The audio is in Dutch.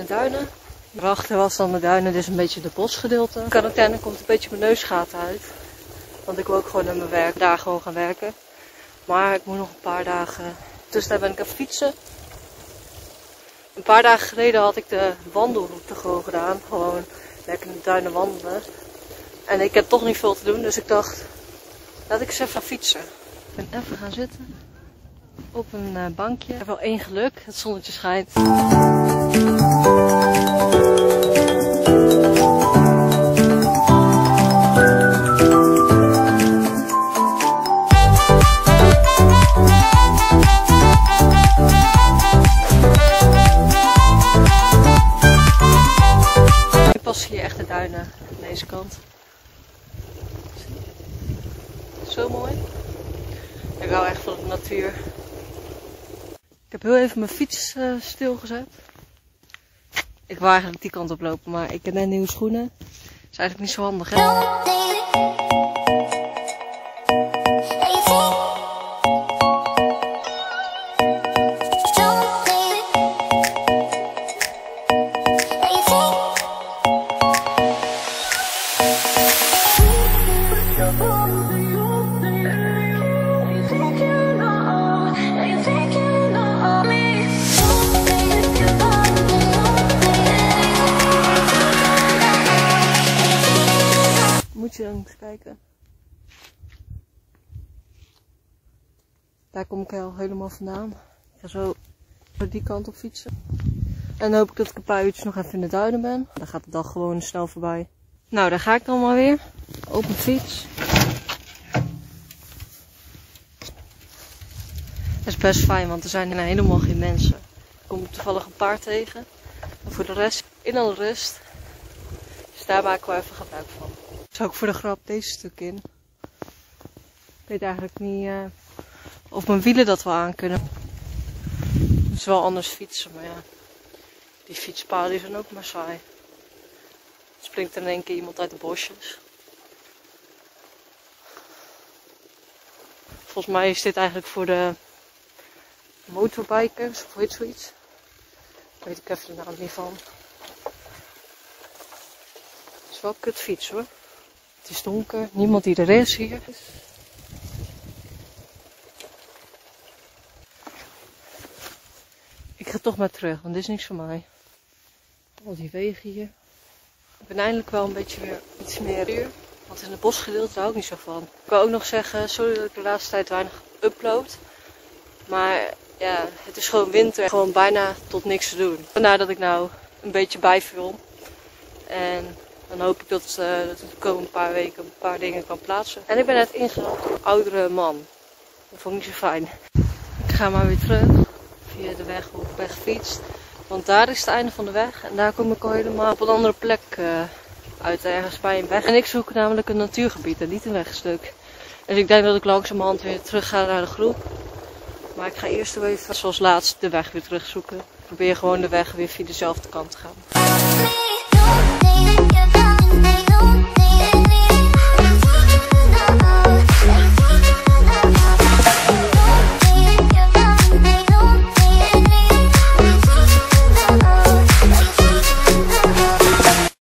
duinen. Daarachter was dan de duinen, dus een beetje de bosgedeelte. In quarantaine komt een beetje mijn neusgaten uit. Want ik wil ook gewoon naar mijn werk, daar gewoon gaan werken. Maar ik moet nog een paar dagen. Dus daar ben ik aan het fietsen. Een paar dagen geleden had ik de wandelroute gewoon gedaan. Gewoon lekker in de duinen wandelen. En ik heb toch niet veel te doen, dus ik dacht, laat ik eens even fietsen. Ik ben even gaan zitten. Op een bankje. Ik heb wel één geluk, het zonnetje schijnt. Nu passen hier echt de duinen aan deze kant. Zo mooi. Ik hou echt van de natuur. Ik heb heel even mijn fiets stilgezet. Ik wou eigenlijk die kant op lopen, maar ik heb net nieuwe schoenen. Dat is eigenlijk niet zo handig, hè? Moet je dan eens kijken. Daar kom ik al helemaal vandaan. Ik ga zo die kant op fietsen. En dan hoop ik dat ik een paar uurtjes nog even in de duinen ben. Dan gaat de dag gewoon snel voorbij. Nou, daar ga ik dan maar weer. Op mijn fiets. Dat is best fijn, want er zijn helemaal geen mensen. Ik kom toevallig een paar tegen. En voor de rest, in alle rust. Dus daar maak ik wel even gebruik van. Zou ik voor de grap deze stuk in. Ik weet eigenlijk niet of mijn wielen dat wel aan kunnen. Het is wel anders fietsen, maar ja. Die fietspaden zijn ook maar saai. Er springt er in één keer iemand uit de bosjes. Volgens mij is dit eigenlijk voor de motorbikers, of weet zoiets. Daar weet ik even de naam niet van. Het is wel een kut fiets hoor. Het is donker, niemand die er is hier. Ik ga toch maar terug, want dit is niks voor mij. Al die wegen hier. Ik ben eindelijk wel een beetje weer iets meer uur. Want in het bosgedeelte hou ik niet zo van. Ik wil ook nog zeggen, sorry dat ik de laatste tijd weinig upload. Maar ja, het is gewoon winter. Gewoon bijna tot niks te doen. Vandaar dat ik nou een beetje bijfilm. En dan hoop ik dat ik de komende paar weken een paar dingen kan plaatsen. En ik ben net ingehaald door een oudere man. Dat vond ik niet zo fijn. Ik ga maar weer terug. Via de weg hoe ik ben gefietst. Want daar is het einde van de weg. En daar kom ik al helemaal op een andere plek uit. Ergens bij een weg. En ik zoek namelijk een natuurgebied en niet een wegstuk. Dus ik denk dat ik langzamerhand weer terug ga naar de groep. Maar ik ga eerst even zoals laatst de weg weer terugzoeken. Ik probeer gewoon de weg weer via dezelfde kant te gaan.